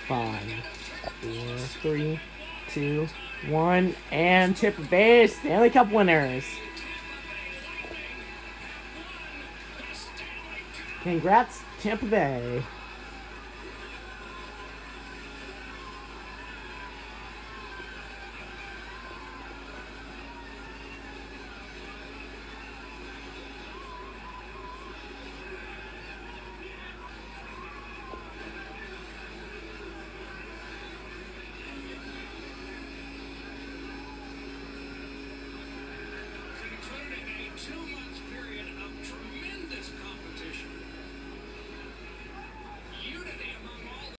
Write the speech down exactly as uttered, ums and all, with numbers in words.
Five, four, three, two, one, and Tampa Bay Stanley Cup winners. Congrats, Tampa Bay.